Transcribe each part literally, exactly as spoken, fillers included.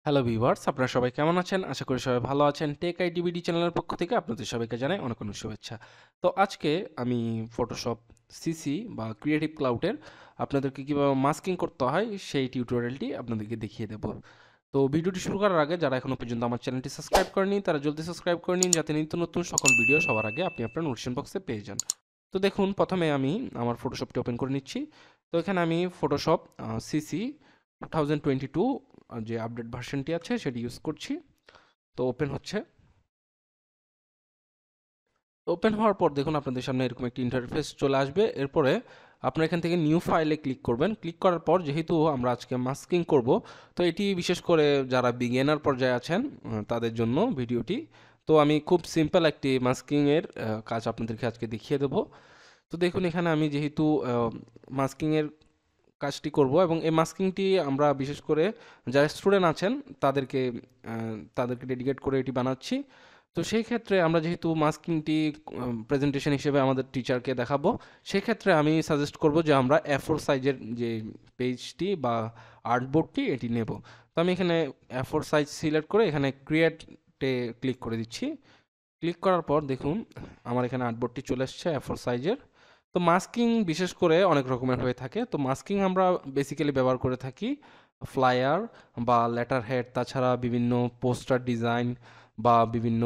Hello viewers, আপনারা সবাই কেমন আছেন? আশা করি সবাই ভালো আছেন। টেক আইডিবিডি চ্যানেলের পক্ষ থেকে আপনাদের সবাইকে জানাই অনেক অনেক শুভেচ্ছা। তো আজকে আমি ফটোশপ সিসি বা ক্রিয়েটিভ ক্লাউডের আপনাদেরকে কীভাবে মাস্কিং করতে হয় সেই টিউটোরিয়ালটি আপনাদেরকে দেখিয়ে দেব। তো ভিডিওটি শুরু করার আগে যারা এখনও পর্যন্ত আমার চ্যানেলটি সাবস্ক্রাইব করেনি তারা জলদি সাবস্ক্রাইব করে নিন, যাতে নিত্য নতুন সকল ভিডিও সবার আগে আপনি আপনার নোটিফিকেশন বক্সে পেয়ে যান। তো দেখুন, প্রথমে আমি আমার ফটোশপটি ওপেন করে নিচ্ছি। তো এখানে আমি Photoshop CC two thousand twenty two যে আপডেট ভার্সনটি আছে সেটি ইউজ করছি। তো ওপেন হচ্ছে। ওপেন হওয়ার পর দেখুন আপনাদের সামনে এরকম একটি ইন্টারফেস চলে আসবে। এরপরে আপনারা এখান থেকে নিউ ফাইলে ক্লিক করবেন। ক্লিক করার পর যেহেতু আমরা আজকে মাস্কিং করব, তো এটি বিশেষ করে যারা বিগিনার পর্যায়ে আছেন তাদের জন্য ভিডিওটি। তো আমি খুব সিম্পল একটি মাস্কিংয়ের কাজ আপনাদেরকে আজকে দেখিয়ে দেব। তো দেখুন, এখানে আমি যেহেতু মাস্কিংয়ের কাজটি করব এবং এই মাস্কিংটি আমরা বিশেষ করে যারা স্টুডেন্ট আছেন তাদেরকে তাদেরকে ডেডিকেট করে এটি বানাচ্ছি। তো সেই ক্ষেত্রে আমরা যেহেতু মাস্কিংটি প্রেজেন্টেশন হিসেবে আমাদের টিচারকে দেখাবো, সেক্ষেত্রে আমি সাজেস্ট করব যে আমরা এ ফোর সাইজের যে পেজটি বা আর্টবোর্ডটি এটি নেব। তো আমি এখানে এ ফোর সাইজ সিলেক্ট করে এখানে ক্রিয়েটে ক্লিক করে দিচ্ছি। ক্লিক করার পর দেখুন আমার এখানে আর্টবোর্ডটি চলে এসছে এ ফোর সাইজের। তো মাস্কিং বিশেষ করে অনেক রকমের হয়ে থাকে। তো মাস্কিং আমরা বেসিক্যালি ব্যবহার করে থাকি ফ্লায়ার বা লেটার হেড, তাছাড়া বিভিন্ন পোস্টার ডিজাইন বা বিভিন্ন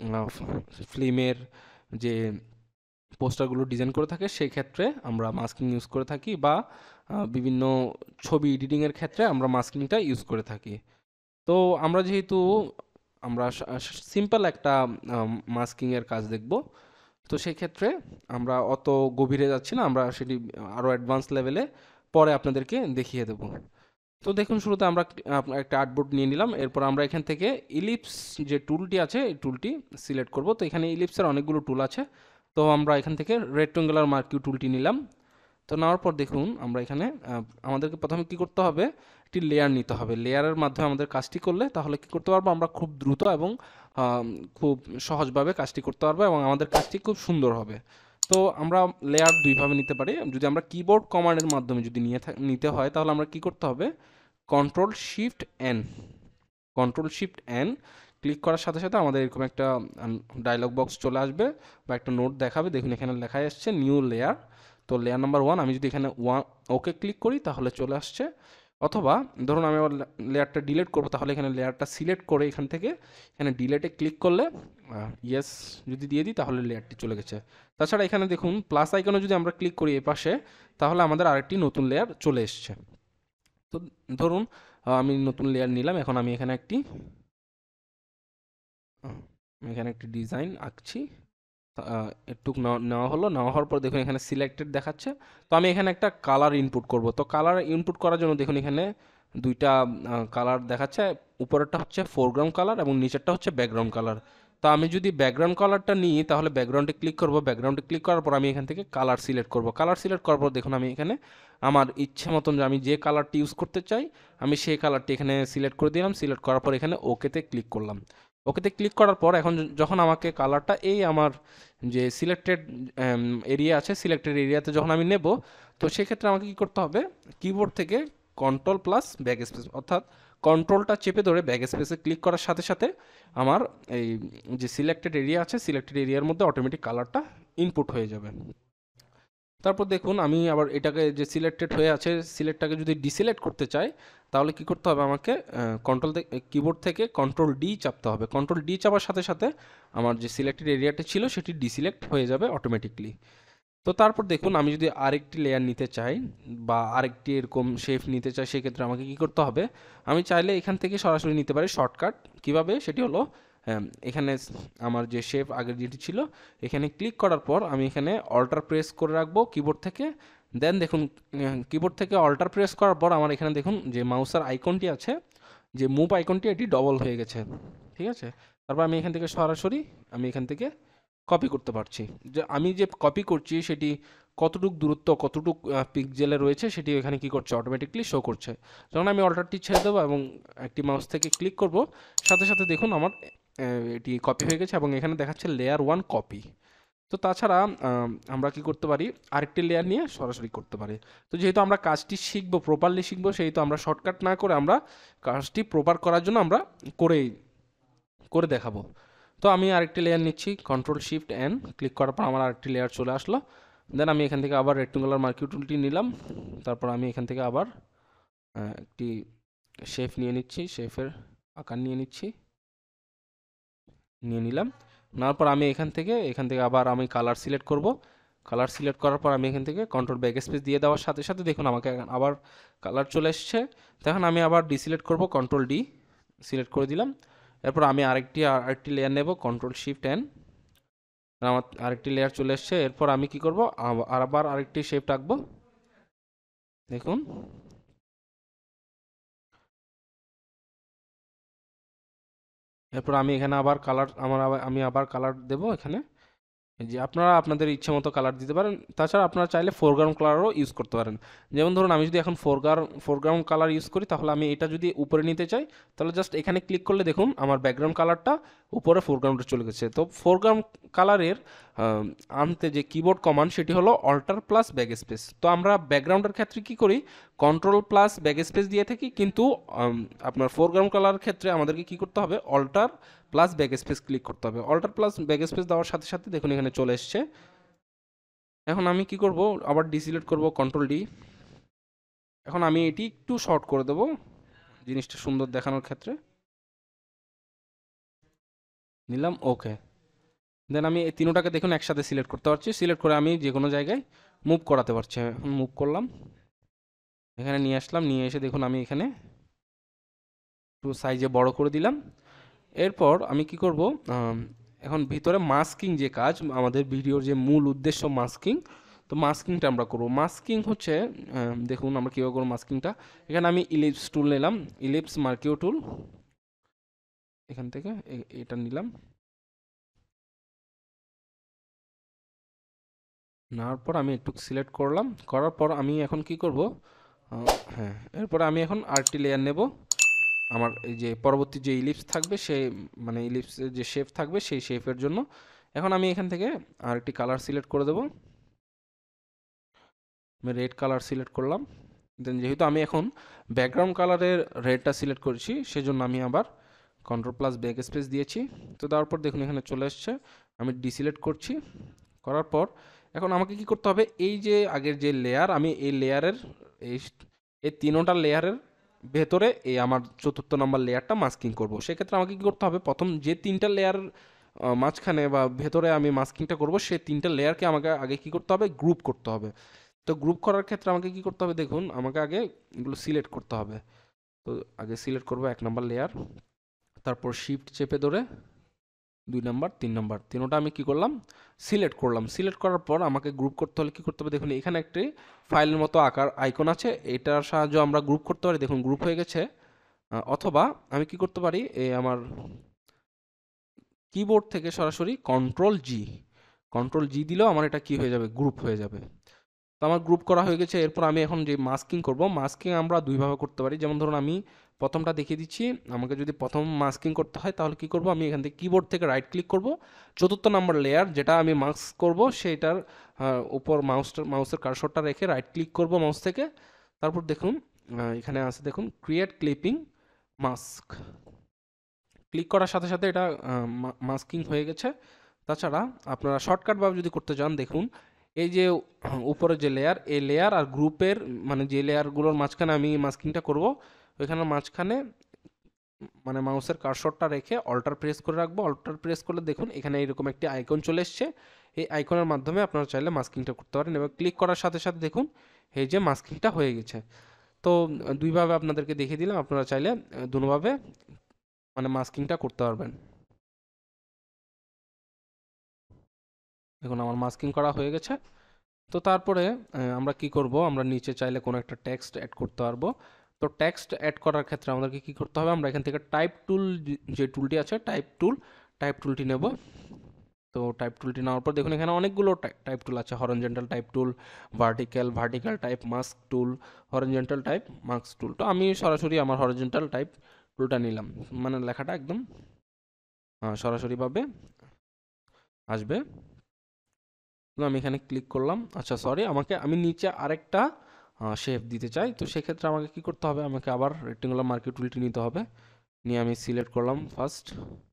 ফিল্মের যে পোস্টারগুলো ডিজাইন করে থাকে সেই ক্ষেত্রে আমরা মাস্কিং ইউজ করে থাকি, বা বিভিন্ন ছবি এডিটিংয়ের ক্ষেত্রে আমরা মাস্কিংটা ইউজ করে থাকি। তো আমরা যেহেতু আমরা সিম্পল একটা মাস্কিংয়ের কাজ দেখব, তো সেই ক্ষেত্রে আমরা অত গভীরে যাচ্ছি না, আমরা সেটি আরও অ্যাডভান্স লেভেলে পরে আপনাদেরকে দেখিয়ে দেব। তো দেখুন, শুরুতে আমরা একটা আর্টবোর্ড নিয়ে নিলাম। এরপর আমরা এখান থেকে ইলিপস যে টুলটি আছে এই টুলটি সিলেক্ট করব। তো এখানে ইলিপসের অনেকগুলো টুল আছে, তো আমরা এখান থেকে রেক্ট্যাঙ্গুলার মার্কিউ টুলটি নিলাম। তো নেওয়ার পর দেখুন আমরা এখানে আমাদেরকে প্রথমে কি করতে হবে, একটি লেয়ার নিতে হবে। লেয়ারের মাধ্যমে আমাদের কাজটি করলে তাহলে কি করতে পারবো, আমরা খুব দ্রুত এবং খুব সহজভাবে কাজটি করতে পারবো এবং আমাদের কাজটি খুব সুন্দর হবে। তো আমরা লেয়ার দুইভাবে নিতে পারি। যদি আমরা কিবোর্ড কমান্ডের মাধ্যমে যদি নিয়ে নিতে হয় তাহলে আমরা কি করতে হবে, control shift N control shift N click করার সাথে সাথে আমাদের এরকম একটা ডায়লগ বক্স চলে আসবে বা একটা নোট দেখাবে। দেখুন এখানে লেখা আসছে নিউ লেয়ার। তো লেয়ার নাম্বার ওয়ান, আমি যদি এখানে ওয়ান ওকে ক্লিক করি তাহলে চলে আসছে। অথবা ধরুন আমি আমার লেয়ারটা ডিলিট করবো, তাহলে এখানে লেয়ারটা সিলেক্ট করে এখান থেকে এখানে ডিলেটে ক্লিক করলে ইয়েস যদি দিয়ে দিই তাহলে লেয়ারটি চলে গেছে। তাছাড়া এখানে দেখুন প্লাস আইকনে যদি আমরা ক্লিক করি এ পাশে, তাহলে আমাদের আরেকটি নতুন লেয়ার চলে এসছে। তো ধরুন আমি নতুন লেয়ার নিলাম। এখন আমি এখানে একটি এখানে একটি ডিজাইন আঁকছি। একটু নেওয়া হলো, নেওয়া হওয়ার পর দেখুন এখানে সিলেক্টেড দেখাচ্ছে। তো আমি এখানে একটা কালার ইনপুট করব। তো কালার ইনপুট করার জন্য দেখুন এখানে দুইটা কালার দেখাচ্ছে। উপরেরটা হচ্ছে ফোরগ্রাউন্ড কালার এবং নিচেরটা হচ্ছে ব্যাকগ্রাউন্ড কালার। তো আমি যদি ব্যাকগ্রাউন্ড কালারটা নিই তাহলে ব্যাকগ্রাউন্ডে ক্লিক করব। ব্যাকগ্রাউন্ডে ক্লিক করার পর আমি এখান থেকে কালার সিলেক্ট করব। কালার সিলেক্ট করার পর দেখুন আমি এখানে আমার ইচ্ছে মতন যে আমি যে কালারটি ইউজ করতে চাই আমি সেই কালারটি এখানে সিলেক্ট করে দিলাম। সিলেক্ট করার পর এখানে ওকেতে ক্লিক করলাম। ওকেতে ক্লিক করার পর এখন যখন আমাকে কালারটা এই আমার যে সিলেক্টেড এরিয়া আছে সিলেক্টেড এরিয়াতে যখন আমি নেব, তো সেক্ষেত্রে আমাকে কী করতে হবে, কিবোর্ড থেকে কন্ট্রোল প্লাস ব্যাক স্পেস, অর্থাৎ কন্ট্রোলটা চেপে ধরে ব্যাক স্পেসে ক্লিক করার সাথে সাথে আমার এই যে সিলেক্টেড এরিয়া আছে সিলেক্টেড এরিয়ার মধ্যে অটোমেটিক কালারটা ইনপুট হয়ে যাবে। তারপর দেখুন আমি আবার এটাকে যে সিলেক্টেড হয়ে আছে সিলেক্টটাকে যদি ডিসিলেক্ট করতে চাই তাহলে কি করতে হবে, আমাকে কন্ট্রোল কিবোর্ড থেকে কন্ট্রোল ডি চাপতে হবে। কন্ট্রোল ডি চাপার সাথে সাথে আমার যে সিলেক্টেড এরিয়াটা ছিল সেটি ডিসিলেক্ট হয়ে যাবে অটোমেটিকলি। তো তারপর দেখুন আমি যদি আরেকটি লেয়ার নিতে চাই বা আরেকটি এরকম শেপ নিতে চাই, সেক্ষেত্রে আমাকে কি করতে হবে, আমি চাইলে এখান থেকে সরাসরি নিতে পারি শর্টকাট। কিভাবে, সেটি হলো এখানে আমার যে শেপ আগের যেটি ছিল এখানে ক্লিক করার পর আমি এখানে অল্টার প্রেস করে রাখবো কিবোর্ড থেকে। দেন দেখুন কিবোর্ড থেকে অল্টার প্রেস করার পর আমার এখানে দেখুন যে মাউসের আইকনটি আছে, যে মুভ আইকনটি, এটি ডবল হয়ে গেছে। ঠিক আছে, তারপর আমি এখান থেকে সরাসরি আমি এখান থেকে কপি করতে পারছি। যে আমি যে কপি করছি সেটি কতটুক দূরত্ব কতটুক পিক্সেলে রয়েছে সেটি এখানে কি করছে, অটোমেটিকলি শো করছে। যখন আমি অল্টারটি ছেড়ে দেবো এবং একটি মাউস থেকে ক্লিক করব, সাথে সাথে দেখুন আমার এটি কপি হয়ে গেছে এবং এখানে দেখাচ্ছে লেয়ার ওয়ান কপি। তো তাছাড়া আম, আমরা কি করতে পারি, আরেকটি লেয়ার নিয়ে সরাসরি করতে পারি। তো যেহেতু আমরা কাজটি শিখবো, প্রপারলি শিখবো, সেহেতু আমরা শর্টকাট না করে আমরা কাজটি প্রপার করার জন্য আমরা করেই করে দেখাবো। তো আমি আরেকটি লেয়ার নিচ্ছি, কন্ট্রোল শিফট এন, ক্লিক করার পর আমার আরেকটি লেয়ার চলে আসলো। দেন আমি এখান থেকে আবার রেক্টেঙ্গুলার মার্কিউ টুলটি নিলাম। তারপর আমি এখান থেকে আবার আহ, একটি শেপ নিয়ে নিচ্ছি, শেফের আকার নিয়ে নিচ্ছি, নিয়ে নিলাম। নেওয়ার পর আমি এখান থেকে এখান থেকে আবার আমি কালার সিলেক্ট করব। কালার সিলেক্ট করার পর আমি এখান থেকে কন্ট্রোল ব্যাক স্পেস দিয়ে দেওয়ার সাথে সাথে দেখুন আমাকে এখন আবার কালার চলে এসছে। তখন আমি আবার ডিসিলেক্ট করব, কন্ট্রোল ডি সিলেক্ট করে দিলাম। এরপর আমি আরেকটি আরেকটি লেয়ার নেব, কন্ট্রোল শিফট এন, আমার আরেকটি লেয়ার চলে এসছে। এরপর আমি কি করব, আর আবার আরেকটি শেপ রাখবো, দেখুন। এরপর আমি এখানে আবার কালার আমার আবার আমি আবার কালার দেব এখানে। এই যে আপনারা আপনাদের ইচ্ছে মতো কালার দিতে পারেন। তাছাড়া আপনারা চাইলে ফোরগ্রাউন্ড কালারও ইউজ করতে পারেন। যেমন ধরুন আমি যদি এখন ফোরগ্রাউন্ড ফোরগ্রাউন্ড কালার ইউজ করি, তাহলে আমি এটা যদি উপরে নিতে চাই, তাহলে জাস্ট এখানে ক্লিক করলে দেখুন আমার ব্যাকগ্রাউন্ড কালারটা উপরে ফোরগ্রাউন্ডে চলে গেছে। তো ফোরগ্রাউন্ড কালারের আনতে যে কিবোর্ড কমান্ড, সেটি হলো অল্টার প্লাস ব্যাক স্পেস। তো আমরা ব্যাকগ্রাউন্ডের ক্ষেত্রে কি করি, কন্ট্রোল প্লাস ব্যাক স্পেস দিয়ে থাকি, কিন্তু আম, আপনার ফোরগ্রাউন্ড কালার ক্ষেত্রে আমাদেরকে কি করতে হবে, alter plus backspace click করতে হবে। অল্টার প্লাস ব্যাক স্পেস দেওয়ার সাথে সাথে দেখুন এখানে চলে এসছে। এখন আমি কি করব, আবার ডিসিলেক্ট করব, কন্ট্রোল ডি। এখন আমি এটি একটু শর্ট করে দেব জিনিসটা সুন্দর দেখানোর ক্ষেত্রে, নিলাম, ওকে। দেন আমি এই তিনোটাকে দেখুন একসাথে সিলেক্ট করতে পারছি, সিলেক্ট করে আমি যে কোনো জায়গায় মুভ করাতে পারছি। এখন মুভ করলাম, এখানে নিয়ে আসলাম, নিয়ে এসে দেখুন আমি এখানে একটু সাইজে বড় করে দিলাম। এরপর আমি কি করব, আম, এখন ভিতরে মাস্কিং যে কাজ, আমাদের ভিডিওর যে মূল উদ্দেশ্য মাস্কিং, তো মাস্কিংটা আমরা করব। মাস্কিং হচ্ছে আম, দেখুন আমরা কীভাবে করবো মাস্কিংটা। এখানে আমি ইলিপস টুল নিলাম, ইলিপস মার্কিও টুল, এখান থেকে এ- এটা নিলাম। নেওয়ার পর আমি একটু সিলেক্ট করলাম, করার পর আমি এখন কি করব, আহ, হ্যাঁ, এরপরে আমি এখন আরেকটি লেয়ার নেব। আমার এই যে পরবর্তী যে ইলিপস থাকবে, সেই মানে ইলিপসের যে শেপ থাকবে, সেই শেপের জন্য এখন আমি এখান থেকে আরেকটি কালার সিলেক্ট করে দেবো। আমি রেড কালার সিলেক্ট করলাম। দেন যেহেতু আমি এখন ব্যাকগ্রাউন্ড কালারের রেডটা সিলেক্ট করেছি, সেজন্য আমি আবার কন্ট্রোল প্লাস ব্যাক স্পেস দিয়েছি। তো দেওয়ার পর দেখুন এখানে চলে এসছে। আমি ডিসিলেক্ট করছি, করার পর এখন আমাকে কি করতে হবে, এই যে আগের যে লেয়ার, আমি এই লেয়ারের এই এই তিনোটা লেয়ারের ভেতরে এই আমার চতুর্থ নম্বর লেয়ারটা মাস্কিং করব। সেক্ষেত্রে আমাকে কি করতে হবে, প্রথম যে তিনটা লেয়ার মাঝখানে বা ভেতরে আমি মাস্কিংটা করব, সেই তিনটা লেয়ারকে আমাকে আগে কি করতে হবে, গ্রুপ করতে হবে। তো গ্রুপ করার ক্ষেত্রে আমাকে কি করতে হবে, দেখুন আমাকে আগে এগুলো সিলেক্ট করতে হবে। তো আগে সিলেক্ট করব এক নম্বর লেয়ার, তারপর শিফট চেপে ধরে দুই নাম্বার, তিন নাম্বার, তিনোটা আমি কি করলাম, সিলেক্ট করলাম। সিলেক্ট করার পর আমাকে গ্রুপ করতে হলে কি করতে হবে, দেখুন এখানে একটি ফাইলের মতো আকার আইকন আছে, এটার সাহায্যে আমরা গ্রুপ করতে পারি। দেখুন গ্রুপ হয়ে গেছে। আহ, অথবা আমি কি করতে পারি, এই আমার কিবোর্ড থেকে সরাসরি কন্ট্রোল জি, কন্ট্রোল জি দিলেও আমার এটা কি হয়ে যাবে, গ্রুপ হয়ে যাবে। তো আমার গ্রুপ করা হয়ে গেছে। এরপর আমি এখন যে মাস্কিং করব, মাস্কিং আমরা দুইভাবে করতে পারি। যেমন ধরুন আমি প্রথমটা দেখিয়ে দিচ্ছি। আমাকে যদি প্রথম মাস্কিং করতে হয়, তাহলে কি করব, আমি এখান থেকে কিবোর্ড থেকে রাইট ক্লিক করব, চতুর্থ নাম্বার লেয়ার যেটা আমি মাস্ক করব, সেটার আহ, উপর মাউসটা মাউসের কার্সরটা রেখে রাইট ক্লিক করব মাউস থেকে। তারপর দেখুন আহ, এখানে আছে দেখুন ক্রিয়েট ক্লিপিং মাস্ক, ক্লিক করার সাথে সাথে এটা মাস্কিং হয়ে গেছে। তাছাড়া আপনারা শর্টকাটভাবে যদি করতে চান, দেখুন এই যে উপরে যে লেয়ার, এই লেয়ার আর গ্রুপের মানে যে লেয়ারগুলোর মাঝখানে আমি মাস্কিংটা করব, ওইখানের মাঝখানে মানে মাউসের কার্সরটা রেখে অল্টার প্রেস করে রাখবো। অল্টার প্রেস করলে দেখুন এখানে এরকম একটি আইকন চলে এসছে। এই আইকনের মাধ্যমে আপনারা চাইলে মাস্কিংটা করতে পারেন, এবং ক্লিক করার সাথে সাথে দেখুন এই যে মাস্কিংটা হয়ে গেছে। তো দুইভাবে আপনাদেরকে দেখিয়ে দিলাম, আপনারা চাইলে দুভাবে মানে মাস্কিংটা করতে পারবেন। দেখুন আমার মাস্কিং করা হয়ে গেছে। তো তারপরে আহ, আমরা কি করব, আমরা নিচে চাইলে কোনো একটা টেক্সট অ্যাড করতে পারবো। তো টেক্সট অ্যাড করার ক্ষেত্রে আমাদেরকে কি করতে হবে, আমরা এখান থেকে টাইপ টুল, যে টুলটি আছে টাইপ টুল, টাইপ টুলটি নেব। তো টাইপ টুলটি নেওয়ার পর দেখুন এখানে অনেকগুলো টাইপ টুল আছে, horizontal type tool, vertical vertical type mask tool, horizontal type mask tool. তো আমি সরাসরি আমার হরিজন্টাল টাইপ টুলটা নিলাম, মানে লেখাটা একদম আহ, সরাসরিভাবে আসবে। তো আমি এখানে ক্লিক করলাম। আচ্ছা সরি, আমাকে আমি নিচে আরেকটা শেপ দিতে চাই, তো সেক্ষেত্রে আমাকে কি করতে হবে, আমাকে আবার রেক্টেঙ্গুলার মার্কি টুলটি নিতে হবে। নিয়ে আমি সিলেক্ট করলাম, ফার্স্ট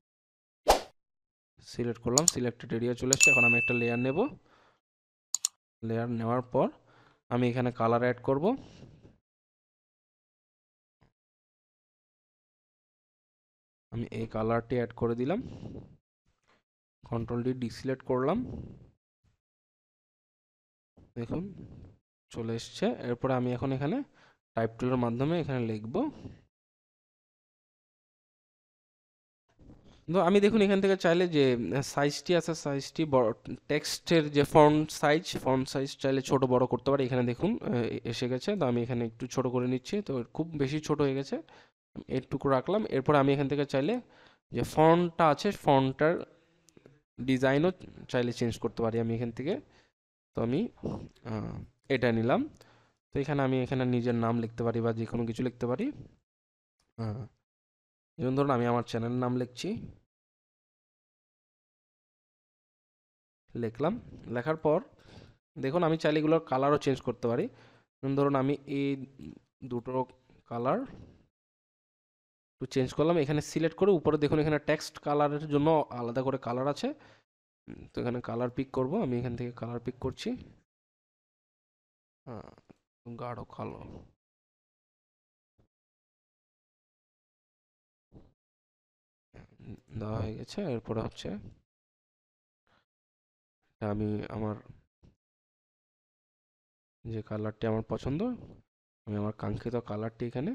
সিলেক্ট করলাম, সিলেক্টেড এরিয়া চলে এসছে। এখন আমি একটা লেয়ার নেব। লেয়ার নেওয়ার পর আমি এখানে কালার অ্যাড করব। আমি এই কালারটি অ্যাড করে দিলাম, কন্ট্রোল ডি ডিসিলেক্ট করলাম, দেখুন চলে এসছে। এরপরে আমি এখন এখানে টাইপ টুলের মাধ্যমে এখানে লিখব। তো আমি দেখুন এখান থেকে চাইলে যে সাইজটি আছে, সাইজটি বড়, টেক্সটের যে ফন্ট সাইজ, ফন্ট সাইজ চাইলে ছোট বড় করতে পারি। এখানে দেখুন এসে গেছে, তো আমি এখানে একটু ছোট করে নিচ্ছি। তো খুব বেশি ছোট হয়ে গেছে, এরটুকু রাখলাম। এরপর আমি এখান থেকে চাইলে যে ফন্টটা আছে, ফন্টটার ডিজাইনও চাইলে চেঞ্জ করতে পারি আমি এখান থেকে। তো আমি এটা নিলাম। তো এখানে আমি এখানে নিজের নাম লিখতে পারি বা যে কোনো কিছু লিখতে পারি। হ্যাঁ, যেমন ধরুন আমি আমার চ্যানেলের নাম লিখছি, লিখলাম। লেখার পর দেখুন আমি চাইলে এগুলোর কালারও চেঞ্জ করতে পারি। যেমন ধরুন আমি এই দুটো কালার একটু চেঞ্জ করলাম, এখানে সিলেক্ট করে উপরে দেখুন এখানে টেক্সট কালারের জন্য আলাদা করে কালার আছে। তো এখানে কালার পিক করব, আমি এখান থেকে কালার পিক করছি, হ্যাঁ গাঢ় কালো। দেওয়া হয়ে গেছে। এরপরে হচ্ছে আমি আমার যে কালারটি আমার পছন্দ, আমি আমার কাঙ্ক্ষিত কালারটি এখানে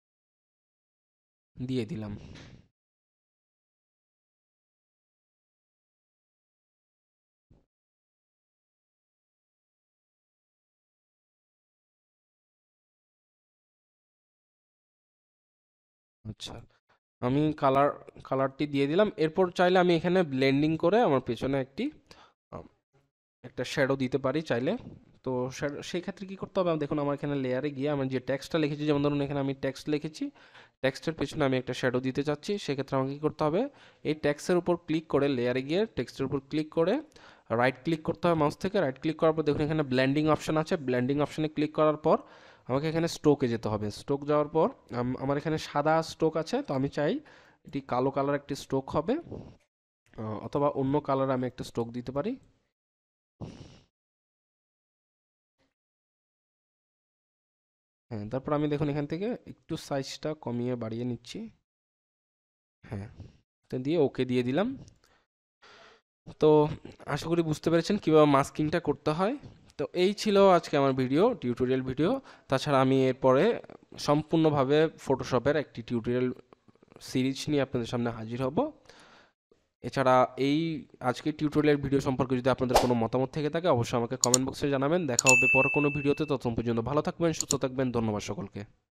দিয়ে দিলাম। আচ্ছা, আমি কালার কালারটি দিয়ে দিলাম। এরপর চাইলে আমি এখানে ব্লেন্ডিং করে আমার পেছনে একটি আম, একটা শ্যাডো দিতে পারি চাইলে। তো শ্যাডো সেই ক্ষেত্রে কি করতে হবে, দেখুন আমার এখানে লেয়ারে গিয়ে আমি যে টেক্সটটা লিখেছি, যেমন ধরুন এখানে আমি টেক্সট লিখেছি, টেক্সটের পেছনে আমি একটা শ্যাডো দিতে চাচ্ছি। সেক্ষেত্রে আমাকে কি করতে হবে, এই টেক্সটের উপর ক্লিক করে, লেয়ারে গিয়ে টেক্সটের উপর ক্লিক করে রাইট ক্লিক করতে হবে মাউস থেকে। রাইট ক্লিক করার পর দেখুন এখানে ব্লেন্ডিং অপশন আছে, ব্লেন্ডিং অপশনে ক্লিক করার পর আমাকে এখানে স্ট্রোকে যেতে হবে। স্ট্রোক যাওয়ার পর আম- আমার এখানে সাদা স্ট্রোক আছে, তো আমি চাই এটি কালো কালার একটি স্ট্রোক হবে, আহ, অথবা অন্য কালার আমি একটা স্ট্রোক দিতে পারি। হ্যাঁ, তারপর আমি দেখুন এখান থেকে একটু সাইজটা কমিয়ে বাড়িয়ে নিচ্ছি। হ্যাঁ, তো দিয়ে ওকে দিয়ে দিলাম। তো আশা করি বুঝতে পেরেছেন কীভাবে মাস্কিংটা করতে হয়। তো এই ছিল আজকে আমার ভিডিও, টিউটোরিয়াল ভিডিও। তাছাড়া আমি এরপরে সম্পূর্ণভাবে ফটোশপের একটি টিউটোরিয়াল সিরিজ নিয়ে আপনাদের সামনে হাজির হব। এছাড়া এই আজকের টিউটোরিয়াল ভিডিও সম্পর্কে যদি আপনাদের কোনো মতামত থেকে থাকে অবশ্যই আমাকে কমেন্ট বক্সে জানাবেন। দেখা হবে পর কোনো ভিডিওতে, ততক্ষণ পর্যন্ত ভালো থাকবেন, সুস্থ থাকবেন। ধন্যবাদ সকলকে।